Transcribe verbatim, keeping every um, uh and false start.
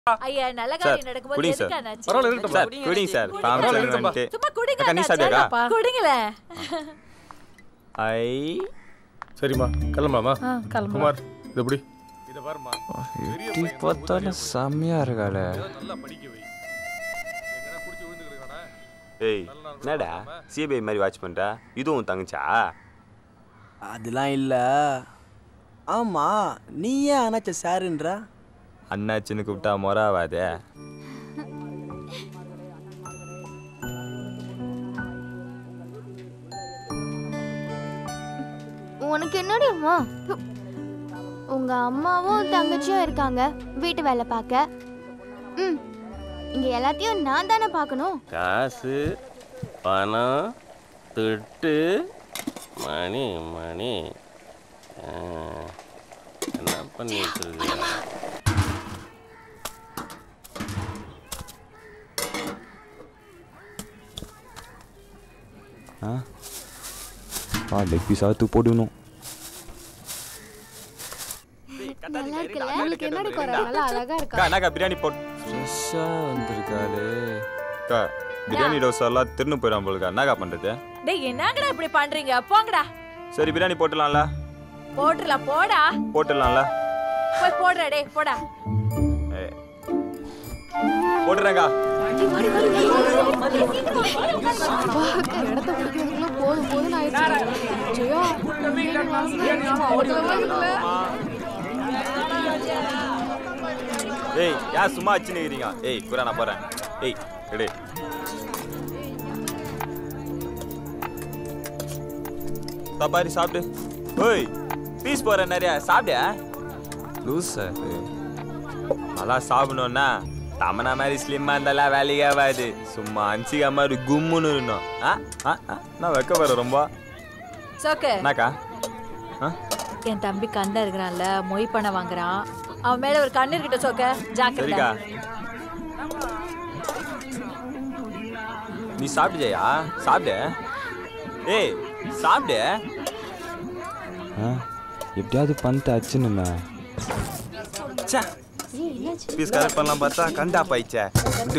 ஐயா நல்ல காரியம் நடக்கும்போது எதுக்கு அண்ணாச்சி? பரவாயில்ல இருக்கட்டும் சார் குடிங்க சார் காமிச்சல வந்து சும்மா குடிங்க கண்ணி சாப்பிடுங்க குடிங்களே. ஐ சரிம்மா கிளம்பலாமா? கிளம்பு குமார் இது எப்படி இத பாருமா டீ போத்தல செமையா இருக்காளே. நல்லா படிக்க வை. எங்கனா குடிச்சு விழுந்துக்கறடா. ஏய் என்னடா சிபிஐ மாதிரி வாட்ச் பண்ற? இதுவும் தங்கச்சா? அதெல்லாம் இல்ல. ஆமா நீ ஏன் அண்ணாச்ச சாருன்ற? அண்ணாச்சின்னு கூப்பிட்டா மொறாவாதே. உனக்கு என்னடி அம்மா? உங்க அம்மாவும் தங்கச்சியும் இருக்காங்க வீட்டு வேலை பார்க்க. ம் இங்க எல்லாத்தையும் நான் தானே பார்க்கணும். காசு பணம் துட்டு மணி மணி என்ன பண்ணிட்டு இருக்க? ஆ லெக் பீஸ் ஆத்து போடணும். நல்லா இருக்குல்ல? உங்களுக்கு என்னடி குறை? நல்லா அழகா இருக்கா? அக்கா என்னக்கா பிரியாணி போட் ஃப்ரெஷ்ஷா வந்திருக்காளே. அக்கா பிரியாணி டோஸ் எல்லாம் திருன்னு போயிடும் போலுக்கா. என்னக்கா பண்றது? டேய் என்னங்கடா இப்படி பண்றீங்க? போங்கடா. சரி பிரியாணி போட்டுடலாம்ல? போட்டுறலாம் போடா. போட்டுடலாம்ல? போய் போடுறா டேய் போடா. போடுறேங்கா. இடத்த பிடிக்கிறதுக்குள்ள போதும் போதும் ஆயிடுச்சு. ஜெயா ஏய் யார் சும்மா வச்சு நிக்கிறீங்க? ஏய் குரா நான் போறேன். ஏய் எடு. தபாரி சாப்பிடு. ஓய் பீஸ் போற நிறைய சாப்பிடு. லூஸ் சார் நல்லா சாப்பிடணும்னா தமனா மாதிரி ஸ்லிம்மா இருந்தாலாம் வேலைக்கு ஆகாது. சும்மா அஞ்சிக்கா மாதிரி கும்முன்னு இருக்கணும். ஆ ஆ நான் வைக்க போறேன் ரொம்ப. சோக்கு என்னக்கா? என் தம்பி கண்டா இருக்கிறான்ல மொய் பண்ண வாங்குறான். அவன் மேல ஒரு கண்ணு இருக்கட்டும் சோக்க ஜாக்கிரதை. சரிக்கா நீ சாப்பிடு ஜெயா சாப்பிடு. ஏய் சாப்பிடு. எப்படியாவது பந்த் அச்சுன்னு பீஸ் கரெக்ட் பண்ணலாம் பார்த்தா கண்டா பாய்ச்சே.